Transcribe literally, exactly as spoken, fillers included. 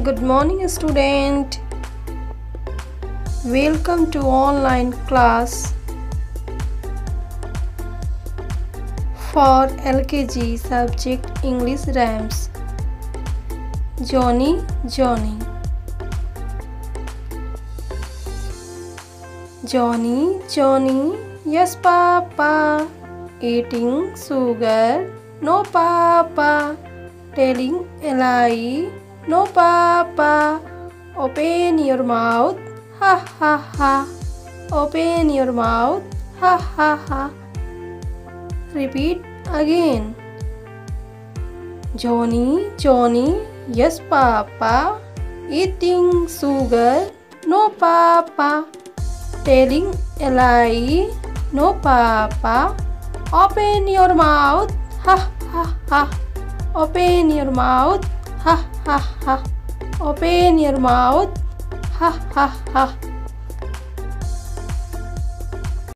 Good morning, student. Welcome to online class for L K G subject English rhymes. Johnny, Johnny. Johnny, Johnny, yes papa. Eating sugar, no papa. Telling a lie, no papa. Open your mouth, ha ha ha. Open your mouth, ha ha ha. Repeat again. Johnny, Johnny, yes papa. Eating sugar, no papa. Telling a lie, no papa. Open your mouth, ha ha ha. Open your mouth, ha ha ha. Open your mouth, ha ha ha.